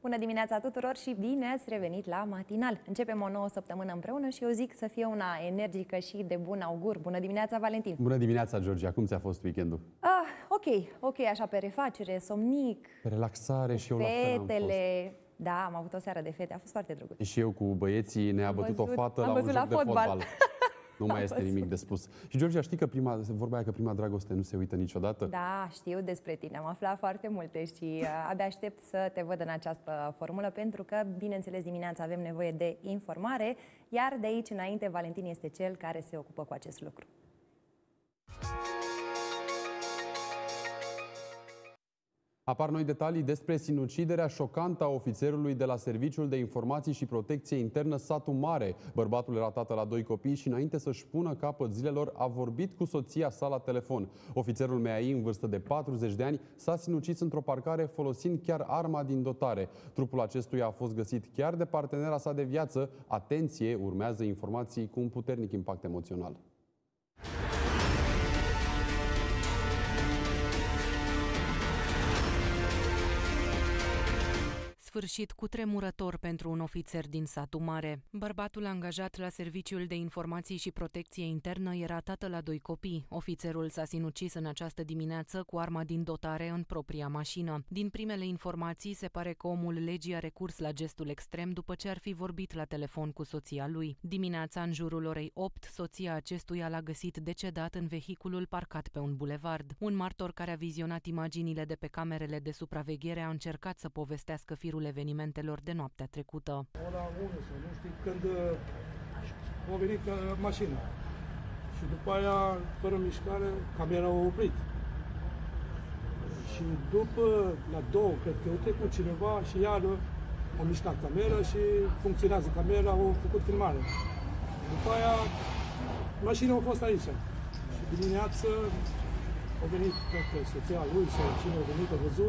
Bună dimineața tuturor și bine ați revenit la Matinal. Începem o nouă săptămână împreună și eu zic să fie una energică și de bun augur. Bună dimineața, Valentin! Bună dimineața, Georgia! Cum ți-a fost weekendul? Ok, așa pe refacere, somnic. Pe relaxare și eu la fel am fost. Da, am avut o seară de fete, a fost foarte drăguț. Și eu cu băieții ne-a bătut o fată la un joc de fotbal. Nu mai este nimic de spus. Și, Georgia, știi că vorba aia că prima dragoste nu se uită niciodată? Da, știu despre tine. Am aflat foarte multe și abia aștept să te văd în această formulă, pentru că, bineînțeles, dimineața avem nevoie de informare, iar de aici înainte, Valentin este cel care se ocupă cu acest lucru. Apar noi detalii despre sinuciderea șocantă a ofițerului de la Serviciul de Informații și Protecție Internă Satu Mare. Bărbatul era tată la 2 copii și înainte să-și pună capăt zilelor a vorbit cu soția sa la telefon. Ofițerul MAI, în vârstă de 40 de ani, s-a sinucis într-o parcare folosind chiar arma din dotare. Trupul acestuia a fost găsit chiar de partenera sa de viață. Atenție, urmează informații cu un puternic impact emoțional. Sfârșit cutremurător pentru un ofițer din Satu Mare. Bărbatul angajat la Serviciul de Informații și Protecție Internă era tată la 2 copii. Ofițerul s-a sinucis în această dimineață cu arma din dotare în propria mașină. Din primele informații, se pare că omul legii a recurs la gestul extrem după ce ar fi vorbit la telefon cu soția lui. Dimineața, în jurul orei 8, soția acestuia l-a găsit decedat în vehiculul parcat pe un bulevard. Un martor care a vizionat imaginile de pe camerele de supraveghere a încercat să povestească firul evenimentelor de noaptea trecută. Ora 1 sau nu știu când a venit mașina și după aia, fără mișcare, camera a oprit. Și după, la 2, cred că a trecut cineva și iar a mișcat camera și funcționează camera, au făcut filmare. După aia, mașina a fost aici. Și dimineață a venit, cred că soția lui sau cine a venit, a văzut.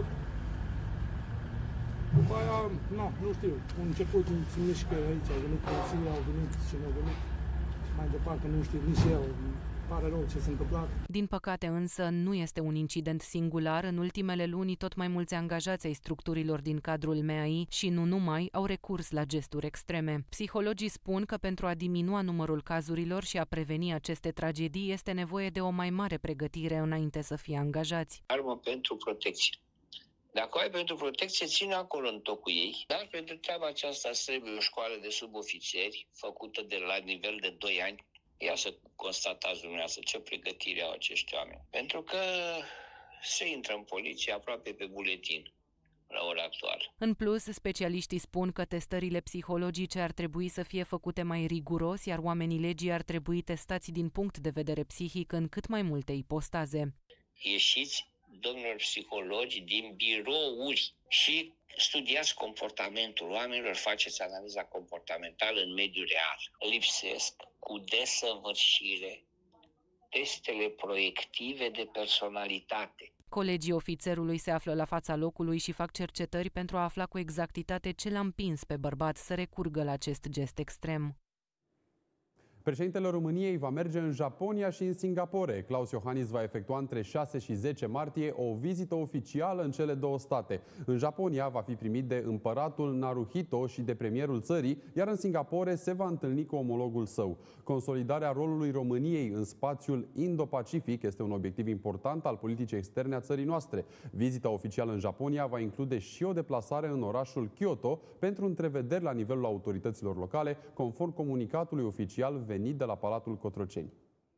După aia, nu știu, a început să mișcă aici, au venit poliția, au venit cine au venit, mai departe nu știu nici eu, pare rău ce s-a întâmplat. Din păcate însă nu este un incident singular, în ultimele luni tot mai mulți angajați ai structurilor din cadrul MAI și nu numai au recurs la gesturi extreme. Psihologii spun că pentru a diminua numărul cazurilor și a preveni aceste tragedii este nevoie de o mai mare pregătire înainte să fie angajați. Armă pentru protecție. Dacă ai pentru protecție, ține acolo în tocul ei. Dar pentru treaba aceasta trebuie o școală de subofițeri, făcută de la nivel de 2 ani. Ia să constatați dumneavoastră ce pregătire au acești oameni. Pentru că se intră în poliție aproape pe buletin la ora actuală. În plus, specialiștii spun că testările psihologice ar trebui să fie făcute mai riguros, iar oamenii legii ar trebui testați din punct de vedere psihic în cât mai multe ipostaze. Ieșiți, domnilor psihologi, din birouri și studiați comportamentul oamenilor, faceți analiza comportamentală în mediul real. Lipsesc cu desăvârșire testele proiective de personalitate. Colegii ofițerului se află la fața locului și fac cercetări pentru a afla cu exactitate ce l-a împins pe bărbat să recurgă la acest gest extrem. Președintele României va merge în Japonia și în Singapore. Klaus Iohannis va efectua între 6 și 10 martie o vizită oficială în cele 2 state. În Japonia va fi primit de împăratul Naruhito și de premierul țării, iar în Singapore se va întâlni cu omologul său. Consolidarea rolului României în spațiul Indo-Pacific este un obiectiv important al politicii externe a țării noastre. Vizita oficială în Japonia va include și o deplasare în orașul Kyoto pentru întrevederi la nivelul autorităților locale, conform comunicatului oficial venit de la Palatul Cotroceni.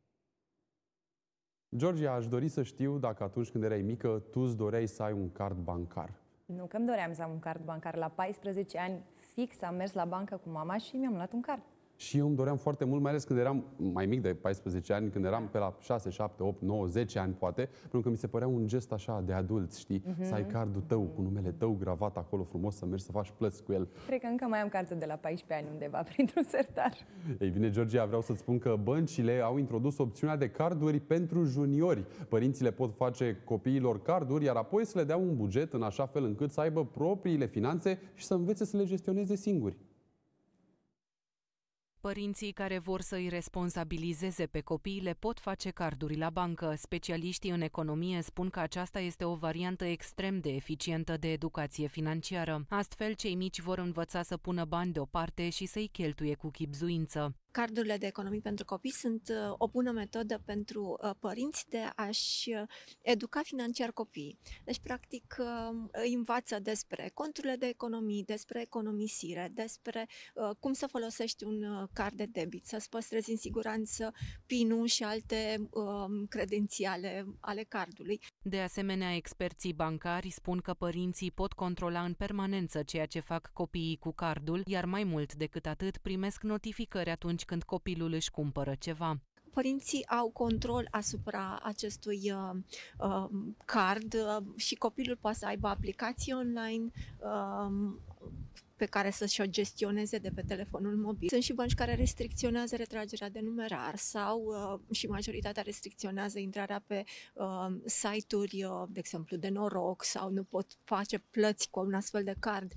Georgia, aș dori să știu dacă atunci când erai mică, tu îți doreai să ai un card bancar. Nu că îmi doream să am un card bancar. La 14 ani fix am mers la bancă cu mama și mi-am luat un card. Și eu îmi doream foarte mult, mai ales când eram mai mic de 14 ani, când eram pe la 6, 7, 8, 9, 10 ani poate, pentru că mi se părea un gest așa de adulți, știi? Să ai cardul tău cu numele tău gravat acolo frumos, să mergi să faci plăți cu el. Cred că încă mai am cardul de la 14 ani undeva printr-un sertar. Ei bine, Georgia, vreau să-ți spun că băncile au introdus opțiunea de carduri pentru juniori. Părinții le pot face copiilor carduri, iar apoi să le dea un buget în așa fel încât să aibă propriile finanțe și să învețe să le gestioneze singuri. Părinții care vor să îi responsabilizeze pe copii le pot face carduri la bancă. Specialiștii în economie spun că aceasta este o variantă extrem de eficientă de educație financiară. Astfel, cei mici vor învăța să pună bani deoparte și să-i cheltuie cu chibzuință. Cardurile de economii pentru copii sunt o bună metodă pentru părinți de a-și educa financiar copiii. Deci, practic, îi învață despre conturile de economii, despre economisire, despre cum să folosești un card de debit, să-ți păstrezi în siguranță PIN-ul și alte credențiale ale cardului. De asemenea, experții bancari spun că părinții pot controla în permanență ceea ce fac copiii cu cardul, iar mai mult decât atât primesc notificări atunci când copilul își cumpără ceva. Părinții au control asupra acestui card și copilul poate să aibă aplicații online pe care să-și o gestioneze de pe telefonul mobil. Sunt și bănci care restricționează retragerea de numerar sau și majoritatea restricționează intrarea pe site-uri, de exemplu, de noroc sau nu pot face plăți cu un astfel de card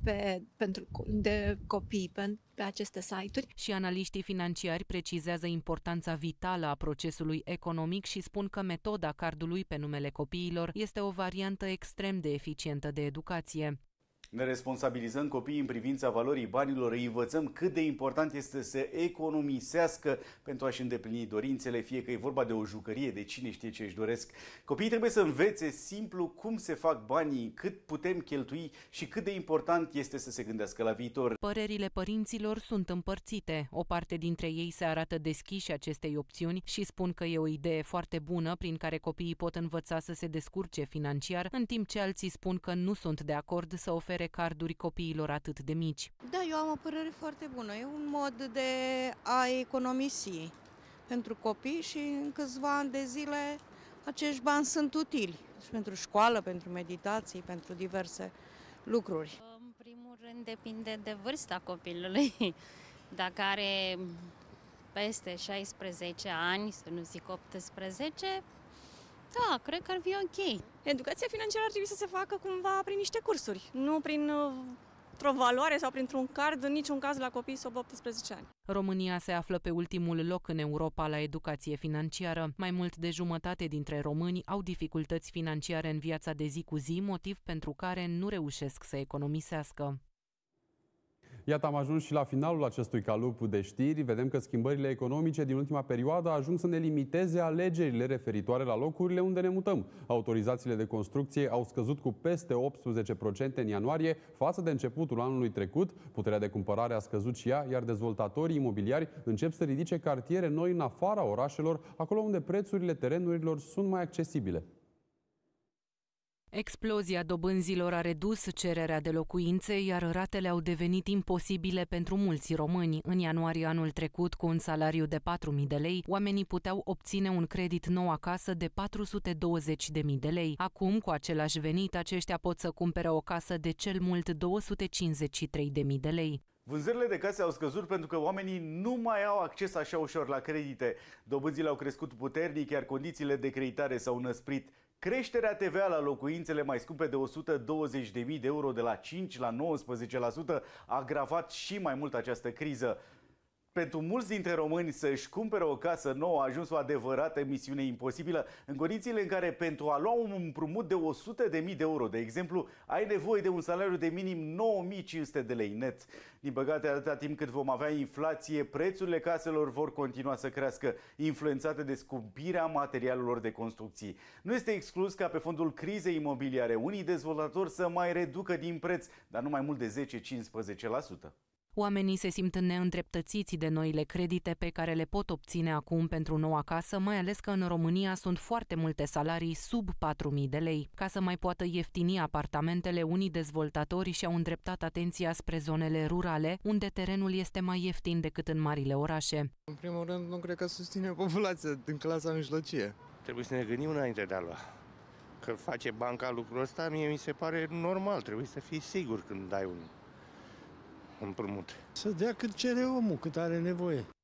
de copii pe aceste site-uri. Și analiștii financiari precizează importanța vitală a procesului economic și spun că metoda cardului pe numele copiilor este o variantă extrem de eficientă de educație. Ne responsabilizăm copiii în privința valorii banilor, îi învățăm cât de important este să economisească pentru a-și îndeplini dorințele, fie că e vorba de o jucărie, de cine știe ce își doresc. Copiii trebuie să învețe simplu cum se fac banii, cât putem cheltui și cât de important este să se gândească la viitor. Părerile părinților sunt împărțite. O parte dintre ei se arată deschiși acestei opțiuni și spun că e o idee foarte bună prin care copiii pot învăța să se descurce financiar, în timp ce alții spun că nu sunt de acord să ofere carduri copiilor atât de mici. Da, eu am o părere foarte bună. E un mod de a economisi pentru copii și în câțiva ani de zile acești bani sunt utili și pentru școală, pentru meditații, pentru diverse lucruri. În primul rând depinde de vârsta copilului. Dacă are peste 16 ani, să nu zic 18, da, cred că ar fi ok. Educația financiară ar trebui să se facă cumva prin niște cursuri, nu printr-o valoare sau printr-un card, în niciun caz la copii sub 18 ani. România se află pe ultimul loc în Europa la educație financiară. Mai mult de jumătate dintre români au dificultăți financiare în viața de zi cu zi, motiv pentru care nu reușesc să economisească. Iată, am ajuns și la finalul acestui calup de știri. Vedem că schimbările economice din ultima perioadă ajung să ne limiteze alegerile referitoare la locurile unde ne mutăm. Autorizațiile de construcție au scăzut cu peste 18% în ianuarie față de începutul anului trecut. Puterea de cumpărare a scăzut și ea, iar dezvoltatorii imobiliari încep să ridice cartiere noi în afara orașelor, acolo unde prețurile terenurilor sunt mai accesibile. Explozia dobânzilor a redus cererea de locuințe, iar ratele au devenit imposibile pentru mulți români. În ianuarie anul trecut, cu un salariu de 4.000 de lei, oamenii puteau obține un credit nou acasă de 420.000 de lei. Acum, cu același venit, aceștia pot să cumpere o casă de cel mult 253.000 de lei. Vânzările de case au scăzut pentru că oamenii nu mai au acces așa ușor la credite. Dobânzile au crescut puternic, iar condițiile de creditare s-au înăsprit. Creșterea TVA la locuințele mai scumpe de 120.000 de euro de la 5 la 19% a agravat și mai mult această criză. Pentru mulți dintre români să-și cumpere o casă nouă a ajuns o adevărată misiune imposibilă, în condițiile în care pentru a lua un împrumut de 100.000 de euro, de exemplu, ai nevoie de un salariu de minim 9.500 de lei net. Din păcate, atâta timp cât vom avea inflație, prețurile caselor vor continua să crească, influențate de scumpirea materialelor de construcții. Nu este exclus ca pe fondul crizei imobiliare unii dezvoltatori să mai reducă din preț, dar nu mai mult de 10-15%. Oamenii se simt neîndreptățiți de noile credite pe care le pot obține acum pentru noua casă, mai ales că în România sunt foarte multe salarii sub 4.000 de lei. Ca să mai poată ieftini apartamentele, unii dezvoltatori și-au îndreptat atenția spre zonele rurale, unde terenul este mai ieftin decât în marile orașe. În primul rând, nu cred că susține populația din clasa mijlocie. Trebuie să ne gândim înainte de a lua. Că face banca lucrul ăsta, mie mi se pare normal, trebuie să fii sigur când dai un împrumut. Să dea cât cere omul, cât are nevoie.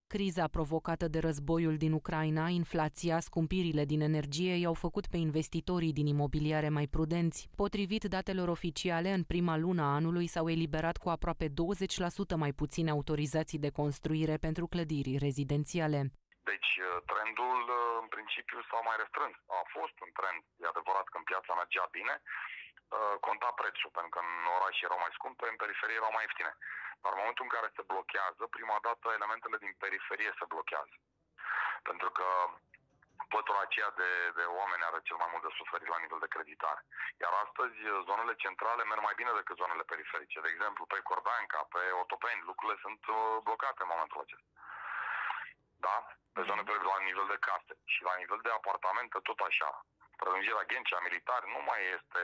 Criza provocată de războiul din Ucraina, inflația, scumpirile din energie i-au făcut pe investitorii din imobiliare mai prudenți. Potrivit datelor oficiale, în prima lună a anului s-au eliberat cu aproape 20% mai puține autorizații de construire pentru clădiri rezidențiale. Deci trendul în principiu s-a mai restrâns. A fost un trend, e adevărat că în piața mergea bine, conta prețul, pentru că în oraș erau mai scumpe, în periferie erau mai ieftine. Dar în momentul în care se blochează, prima dată elementele din periferie se blochează. Pentru că pătura aceea de oameni are cel mai mult de suferit la nivel de creditare. Iar astăzi zonele centrale merg mai bine decât zonele periferice. De exemplu, pe Cordanca, pe Otopeni, lucrurile sunt blocate în momentul acesta. Da? Pe zone la nivel de case și la nivel de apartamente tot așa. Prelungirea Ghencea, militari, nu mai este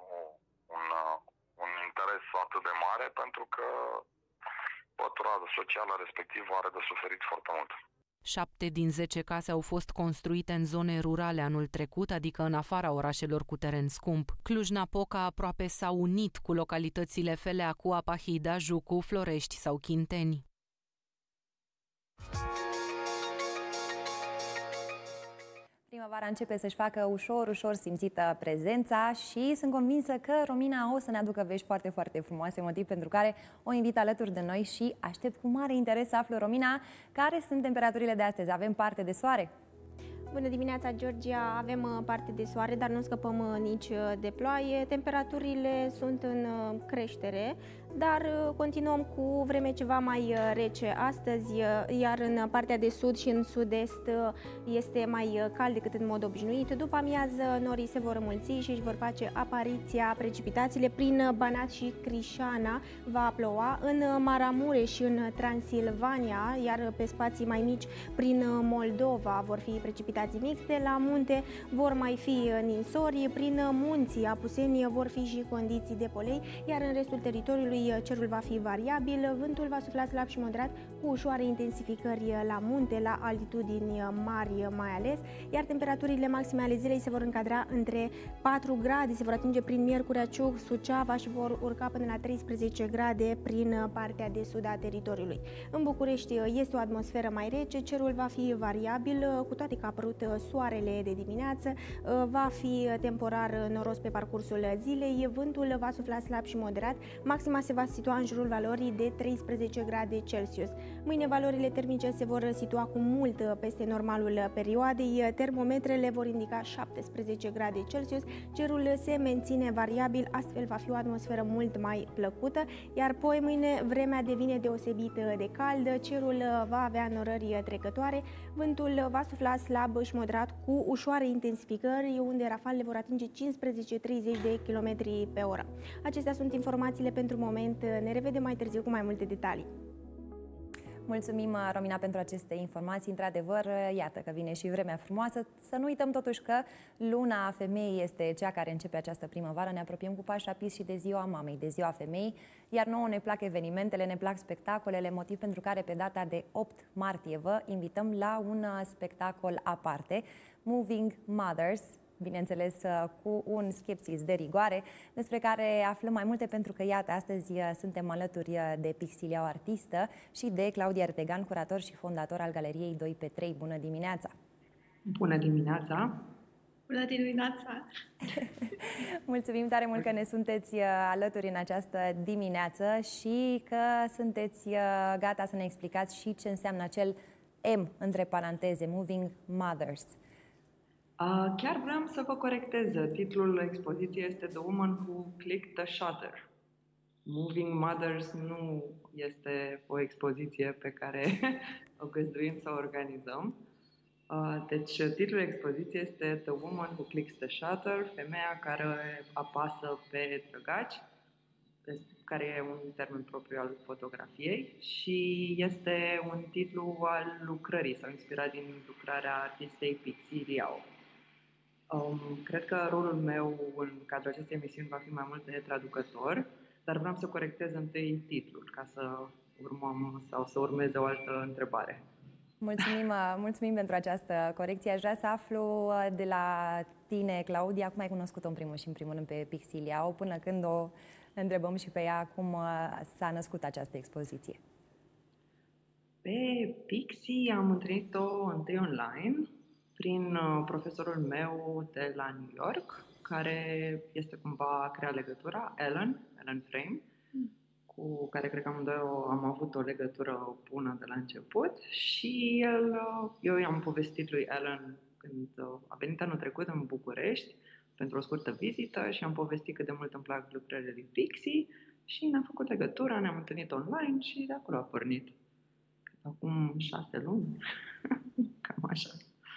un interes atât de mare pentru că pătura socială respectivă are de suferit foarte mult. 7 din 10 case au fost construite în zone rurale anul trecut, adică în afara orașelor cu teren scump. Cluj-Napoca aproape s-a unit cu localitățile Feleacu, Apahida, Jucu, Florești sau Chinteni. Primăvara începe să-și facă ușor simțită prezența și sunt convinsă că Romina o să ne aducă vești foarte, foarte frumoase, motiv pentru care o invit alături de noi și aștept cu mare interes să aflu, Romina, care sunt temperaturile de astăzi. Avem parte de soare? Bună dimineața, Georgia! Avem parte de soare, dar nu scăpăm nici de ploaie. Temperaturile sunt în creștere, dar continuăm cu vreme ceva mai rece astăzi, iar în partea de sud și în sud-est este mai cald decât în mod obișnuit. După amiază, norii se vor înmulți și își vor face apariția precipitațiile prin Banat și Crișana. Va ploua în Maramureș și în Transilvania, iar pe spații mai mici prin Moldova vor fi precipitații mixte. La munte vor mai fi ninsori, prin munții Apuseni vor fi și condiții de polei, iar în restul teritoriului cerul va fi variabil, vântul va sufla slab și moderat cu ușoare intensificări la munte, la altitudini mari mai ales, iar temperaturile maxime ale zilei se vor încadra între 4 grade, se vor atinge prin Miercurea Ciuc, Suceava și vor urca până la 13 grade prin partea de sud a teritoriului. În București este o atmosferă mai rece, cerul va fi variabil, cu toate că a apărut soarele de dimineață, va fi temporar noros pe parcursul zilei, vântul va sufla slab și moderat, maxima se va situa în jurul valorii de 13 grade Celsius. Mâine valorile termice se vor situa cu mult peste normalul perioadei, termometrele vor indica 17 grade Celsius, cerul se menține variabil, astfel va fi o atmosferă mult mai plăcută, iar poi mâine vremea devine deosebit de cald, cerul va avea norări trecătoare, vântul va sufla slab și moderat cu ușoare intensificări, unde rafalele vor atinge 15-30 de km pe oră. Acestea sunt informațiile pentru moment. Ne revedem mai târziu cu mai multe detalii. Mulțumim, Romina, pentru aceste informații. Într-adevăr, iată că vine și vremea frumoasă. Să nu uităm totuși că luna femeii este cea care începe această primăvară. Ne apropiem cu pași rapizi și de ziua mamei, de ziua femeii, iar nouă ne plac evenimentele, ne plac spectacolele, motiv pentru care pe data de 8 martie vă invităm la un spectacol aparte, Moving Mothers, bineînțeles cu un skepsis de rigoare, despre care aflăm mai multe pentru că, iată, astăzi suntem alături de Pixilia, o artistă, și de Claudia Ertegan, curator și fondator al Galeriei 2/3. Bună dimineața! Bună dimineața! Bună dimineața! Mulțumim tare mult că ne sunteți alături în această dimineață și că sunteți gata să ne explicați și ce înseamnă acel M între paranteze, Moving Mothers. Chiar vreau să vă corectez. Titlul expoziției este The Woman Who Clicked the Shutter. Moving Mothers nu este o expoziție pe care o găzduim să o organizăm. Deci titlul expoziției este The Woman Who Clicks the Shutter, femeia care apasă pe trăgaci, care e un termen propriu al fotografiei, și este un titlu al lucrării sau inspirat din lucrarea artistei Pixilia. Cred că rolul meu în cadrul acestei emisiuni va fi mai mult de traducător, dar vreau să corectez întâi titlul ca să urmăm sau să urmeze o altă întrebare. Mulțumim pentru această corecție. Aș vrea să aflu de la tine, Claudia, cum ai cunoscut-o în primul rând pe Pixilia, până când o întrebăm și pe ea cum s-a născut această expoziție. Pe Pixie am întâlnit-o întâi online prin profesorul meu de la New York, care este cumva a creat legătura, Ellen Frame, cu care cred că amândoi am avut o legătură bună de la început și eu i-am povestit lui Ellen când a venit anul trecut în București pentru o scurtă vizită și am povestit cât de mult îmi plac lucrările lui Pixie și ne-am făcut legătura, ne-am întâlnit online și de acolo a pornit. Acum 6 luni, cam așa.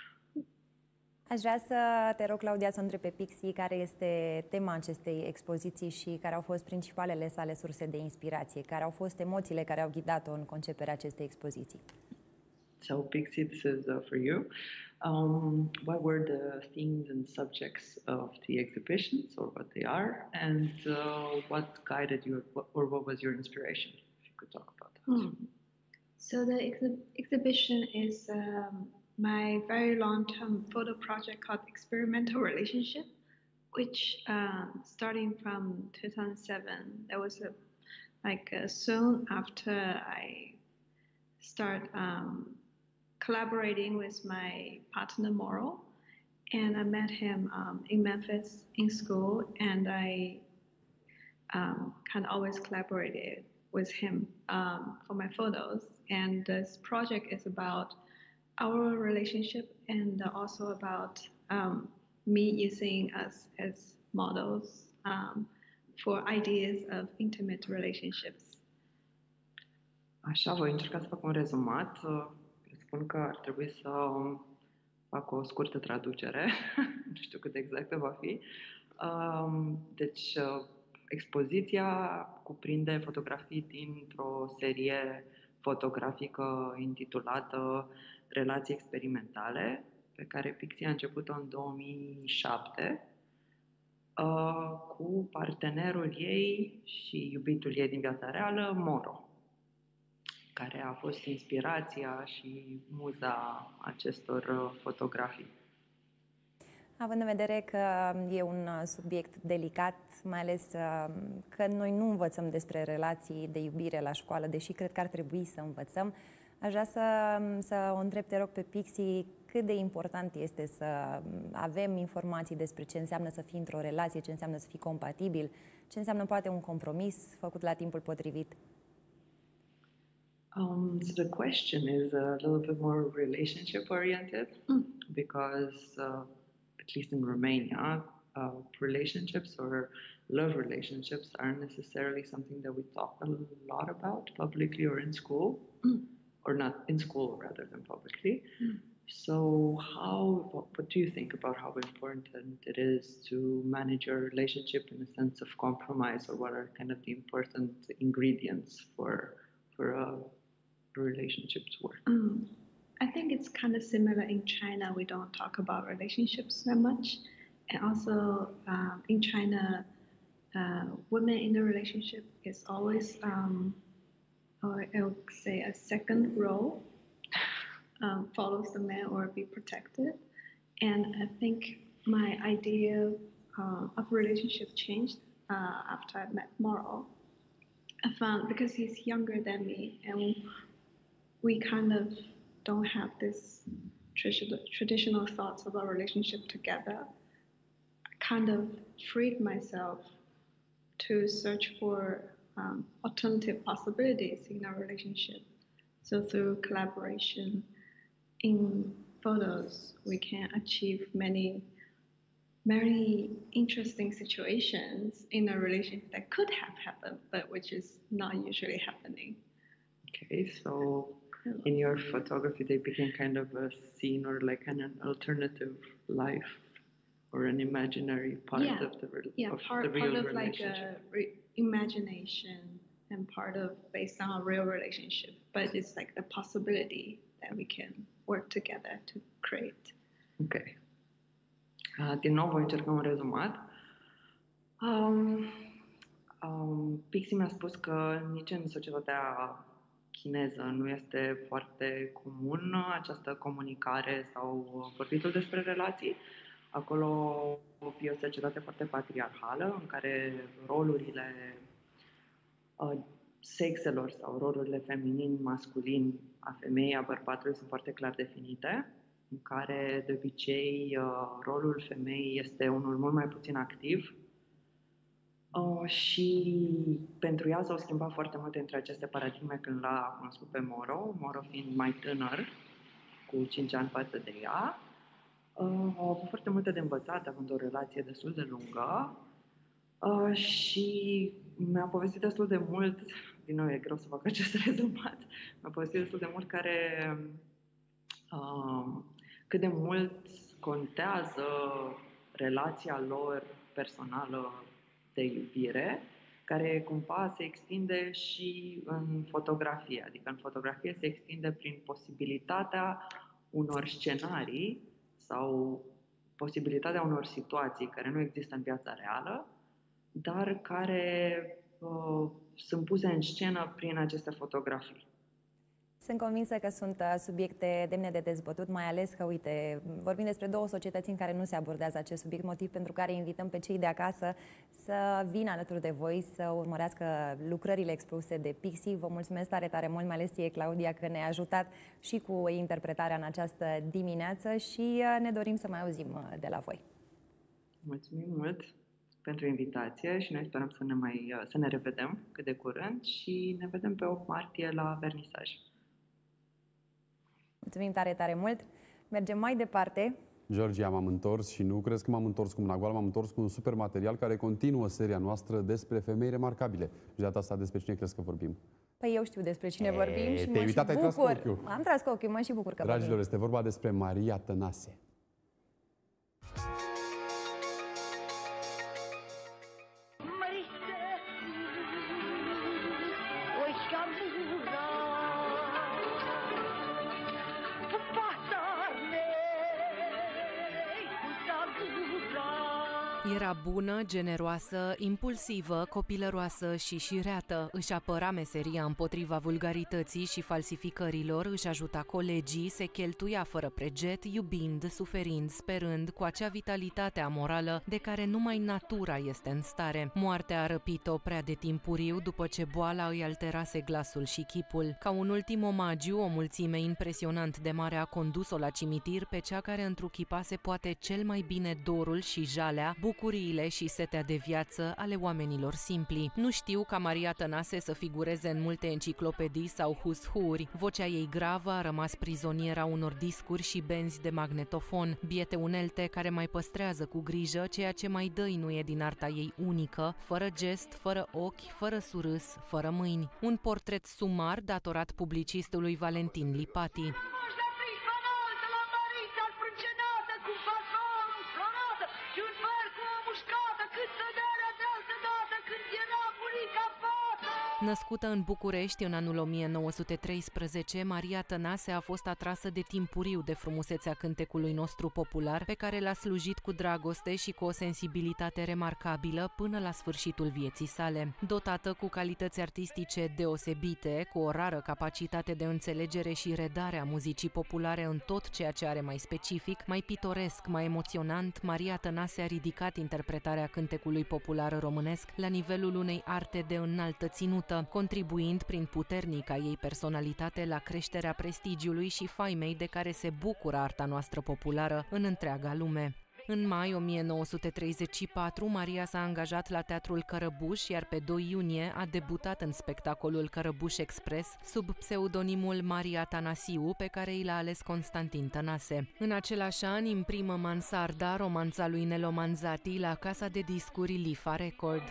Aș vrea să te rog, Claudia, să întreb pe Pixie care este tema acestei expoziții și care au fost principalele sale surse de inspirație, care au fost emoțiile care au ghidat-o în conceperea acestei expoziții. So, Pixie, this is for you. What were the themes and subjects of the exhibitions, or what they are, and what guided you, or what was your inspiration? If you could talk about that. So the exhibition is my very long-term photo project called Experimental Relationship, which starting from 2007, there was soon after I start collaborating with my partner Moro, and I met him in Memphis in school, and I kind of always collaborated with him for my photos. And this project is about our relationship and also about me using us as models for ideas of intimate relationships. Așa, voi încerca să fac un rezumat. Spun că ar trebui să fac o scurtă traducere. Nu știu cât exactă va fi. Deci, expoziția cuprinde fotografii dintr-o serie fotografică intitulată Relații experimentale, pe care Pixie a început-o în 2007 cu partenerul ei și iubitul ei din viața reală, Moro, care a fost inspirația și muza acestor fotografii. Având în vedere că e un subiect delicat, mai ales că noi nu învățăm despre relații de iubire la școală, deși cred că ar trebui să învățăm, aș vrea să o întreb, te rog, pe Pixie, cât de important este să avem informații despre ce înseamnă să fii într-o relație, ce înseamnă să fii compatibil, ce înseamnă poate un compromis făcut la timpul potrivit. So the question is a little bit more relationship oriented because at least in Romania, relationships or love relationships aren't necessarily something that we talk a lot about publicly or in school, or not in school rather than publicly. So what do you think about how important it is to manage your relationship in a sense of compromise, or what are kind of the important ingredients for a relationship to work? I think it's kind of similar in China. We don't talk about relationships that much. And also in China, women in the relationship is always, or I would say a second role, follows the man or be protected. And I think my idea of relationship changed after I met Moro. I found, because he's younger than me, and we kind of don't have this traditional thoughts about relationship together, I kind of freed myself to search for alternative possibilities in our relationship. So through collaboration in photos, we can achieve many interesting situations in a relationship that could have happened, but which is not usually happening. Okay, so in your photography, they became kind of a scene or like an alternative life or an imaginary part of the real part of relationship. like a imagination and part of based on a real relationship, but it's like the possibility that we can work together to create. Ok. Din nou voi încerca un rezumat. Pixie mi-a spus că nici în societatea chineză nu este foarte comună această comunicare sau vorbitul despre relații. Acolo e o societate foarte patriarhală în care rolurile sexelor sau rolurile feminin-masculin a femeii, a bărbatului sunt foarte clar definite, în care de obicei rolul femeii este unul mult mai puțin activ și pentru ea s-au schimbat foarte multe între aceste paradigme când l-a cunoscut pe Moro fiind mai tânăr, cu 5 ani față de ea. Au avut foarte multe de învățat, având o relație destul de lungă și mi-a povestit destul de mult, din nou e greu să fac acest rezumat, mi-a povestit destul de mult cât de mult contează relația lor personală de iubire, care cumva se extinde și în fotografie. Adică în fotografie se extinde prin posibilitatea unor scenarii sau posibilitatea unor situații care nu există în viața reală, dar care sunt puse în scenă prin aceste fotografii. Sunt convinsă că sunt subiecte demne de dezbătut, mai ales că, uite, vorbim despre două societăți în care nu se abordează acest subiect, motiv pentru care invităm pe cei de acasă să vină alături de voi, să urmărească lucrările expuse de Pixi. Vă mulțumesc tare, tare mult, mai ales ție, Claudia, că ne-ai ajutat și cu interpretarea în această dimineață și ne dorim să mai auzim de la voi. Mulțumim mult pentru invitație și noi sperăm să ne revedem cât de curând și ne vedem pe 8 martie la vernisaj. Mulțumim tare, tare mult! Mergem mai departe. Georgia, m-am întors și nu crezi că m-am întors cu mâna goală, m-am întors cu un super material care continuă seria noastră despre femei remarcabile. Și de data asta despre cine crezi că vorbim? Păi eu știu despre cine vorbim și mă și bucur. Am tras cu ochiul, mă și bucur că vorbim. Dragilor, este vorba despre Maria Tănase. Era bună, generoasă, impulsivă, copilăroasă și șireată. Își apăra meseria împotriva vulgarității și falsificărilor, își ajuta colegii, se cheltuia fără preget, iubind, suferind, sperând, cu acea vitalitate amorală de care numai natura este în stare. Moartea a răpit-o prea de timpuriu după ce boala îi alterase glasul și chipul. Ca un ultim omagiu, o mulțime impresionant de mare a condus-o la cimitir pe cea care întruchipase poate cel mai bine dorul și jalea, bucuriile și setea de viață ale oamenilor simpli. Nu știu ca Maria Tănase să figureze în multe enciclopedii sau who's-who-uri. Vocea ei gravă a rămas prizoniera unor discuri și benzi de magnetofon, biete unelte care mai păstrează cu grijă ceea ce mai dăinuie din arta ei unică, fără gest, fără ochi, fără surâs, fără mâini. Un portret sumar datorat publicistului Valentin Lipati. Născută în București în anul 1913, Maria Tănase a fost atrasă de timpuriu de frumusețea cântecului nostru popular, pe care l-a slujit cu dragoste și cu o sensibilitate remarcabilă până la sfârșitul vieții sale. Dotată cu calități artistice deosebite, cu o rară capacitate de înțelegere și redare a muzicii populare în tot ceea ce are mai specific, mai pitoresc, mai emoționant, Maria Tănase a ridicat interpretarea cântecului popular românesc la nivelul unei arte de înaltă ținută, contribuind prin puternica ei personalitate la creșterea prestigiului și faimei de care se bucură arta noastră populară în întreaga lume. În mai 1934, Maria s-a angajat la Teatrul Cărăbuș, iar pe 2 iunie a debutat în spectacolul Cărăbuș Express sub pseudonimul Maria Tanasiu, pe care i l-a ales Constantin Tănase. În același an imprimă Mansarda, romanța lui Nelo Manzati, la casa de discuri Lifa Record.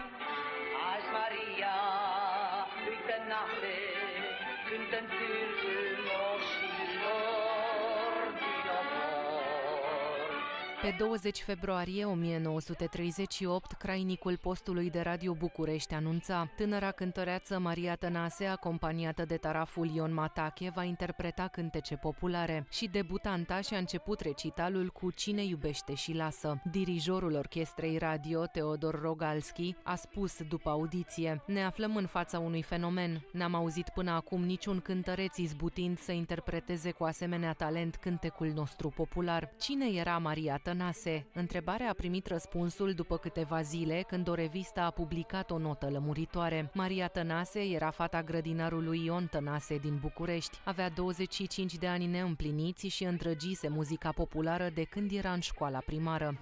Pe 20 februarie 1938, crainicul postului de radio București anunța: tânăra cântăreață Maria Tănase, acompaniată de taraful Ion Matache, va interpreta cântece populare și debutanta și-a început recitalul cu Cine iubește și lasă. Dirijorul orchestrei radio, Teodor Rogalski, a spus după audiție: ne aflăm în fața unui fenomen. N-am auzit până acum niciun cântăreț izbutind să interpreteze cu asemenea talent cântecul nostru popular. Cine era Maria Tănase? Tănase. Întrebarea a primit răspunsul după câteva zile, când o revistă a publicat o notă lămuritoare. Maria Tănase era fata grădinarului Ion Tănase din București. Avea 25 de ani neîmpliniți și îndrăgise muzica populară de când era în școala primară.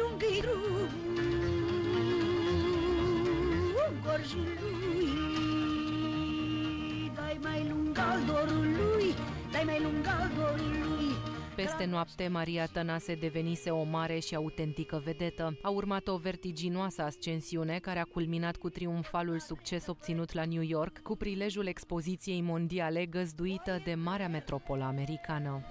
Peste noapte, Maria Tănase devenise o mare și autentică vedetă. A urmat o vertiginoasă ascensiune care a culminat cu triumfalul succes obținut la New York cu prilejul expoziției mondiale găzduită de marea metropolă americană.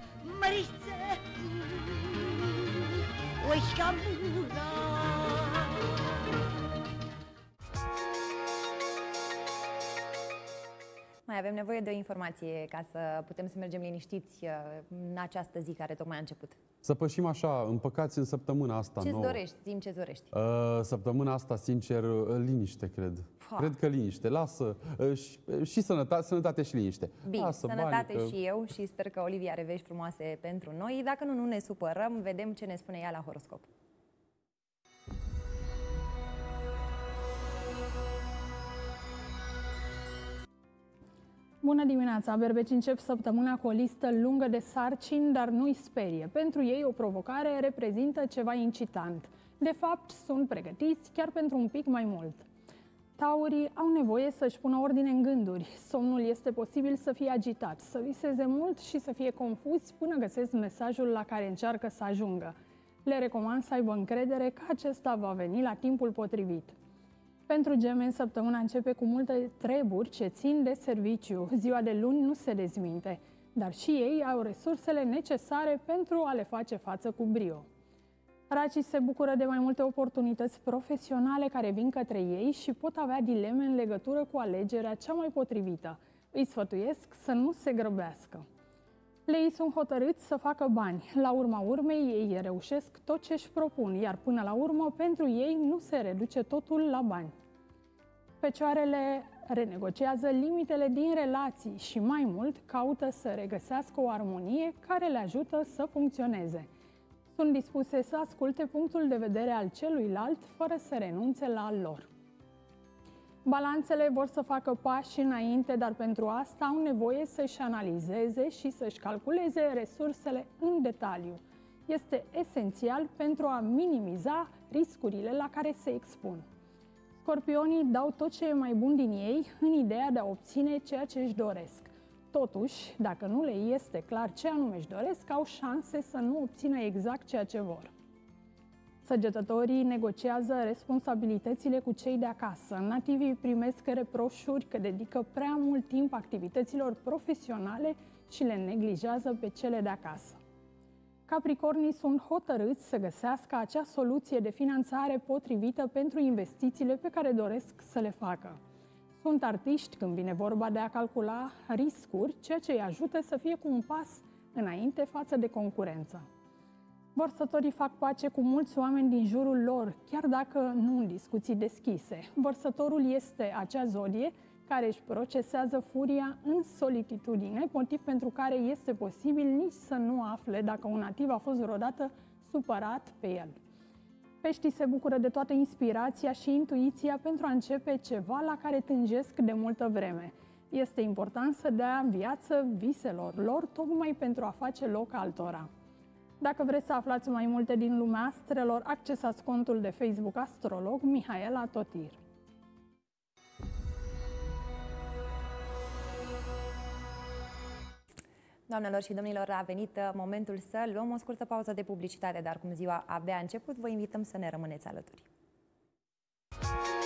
Mai avem nevoie de o informație ca să putem să mergem liniștiți în această zi care tocmai a început. Să pășim așa, împăcați în săptămâna asta Ce-ți nouă. dorești? Zi-mi ce-ți dorești. Săptămâna asta, sincer, liniște, cred. Cred că liniște. Lasă și sănătate și liniște. Bine, lasă, sănătate bani, și eu și sper că Olivia are vești frumoase pentru noi. Dacă nu ne supărăm, vedem ce ne spune ea la horoscop. Bună dimineața! Berbeci încep săptămâna cu o listă lungă de sarcini, dar nu-i sperie. Pentru ei o provocare reprezintă ceva incitant. De fapt, sunt pregătiți chiar pentru un pic mai mult. Taurii au nevoie să-și pună ordine în gânduri. Somnul este posibil să fie agitat, să viseze mult și să fie confuzi până găsesc mesajul la care încearcă să ajungă. Le recomand să aibă încredere că acesta va veni la timpul potrivit. Pentru Gemeni, săptămâna începe cu multe treburi ce țin de serviciu. Ziua de luni nu se dezminte, dar și ei au resursele necesare pentru a le face față cu brio. Racii se bucură de mai multe oportunități profesionale care vin către ei și pot avea dileme în legătură cu alegerea cea mai potrivită. Îi sfătuiesc să nu se grăbească. Leii sunt hotărâți să facă bani. La urma urmei, ei reușesc tot ce își propun, iar până la urmă, pentru ei nu se reduce totul la bani. Fecioarele renegociază limitele din relații și mai mult caută să regăsească o armonie care le ajută să funcționeze. Sunt dispuse să asculte punctul de vedere al celuilalt fără să renunțe la al lor. Balanțele vor să facă pași înainte, dar pentru asta au nevoie să-și analizeze și să-și calculeze resursele în detaliu. Este esențial pentru a minimiza riscurile la care se expun. Scorpionii dau tot ce e mai bun din ei în ideea de a obține ceea ce își doresc. Totuși, dacă nu le este clar ce anume își doresc, au șanse să nu obțină exact ceea ce vor. Săgetătorii negociază responsabilitățile cu cei de acasă. Nativii primesc reproșuri că dedică prea mult timp activităților profesionale și le neglijează pe cele de acasă. Capricornii sunt hotărâți să găsească acea soluție de finanțare potrivită pentru investițiile pe care doresc să le facă. Sunt artiști când vine vorba de a calcula riscuri, ceea ce îi ajută să fie cu un pas înainte față de concurență. Vărsătorii fac pace cu mulți oameni din jurul lor, chiar dacă nu în discuții deschise. Vărsătorul este acea zodie care își procesează furia în solitudine, motiv pentru care este posibil nici să nu afle dacă un nativ a fost vreodată supărat pe el. Peștii se bucură de toată inspirația și intuiția pentru a începe ceva la care tângesc de multă vreme. Este important să dea în viață viselor lor, tocmai pentru a face loc altora. Dacă vreți să aflați mai multe din lumea astrelor, accesați contul de Facebook Astrolog Mihaela Totir. Doamnelor și domnilor, a venit momentul să luăm o scurtă pauză de publicitate, dar cum ziua abia a început, vă invităm să ne rămâneți alături.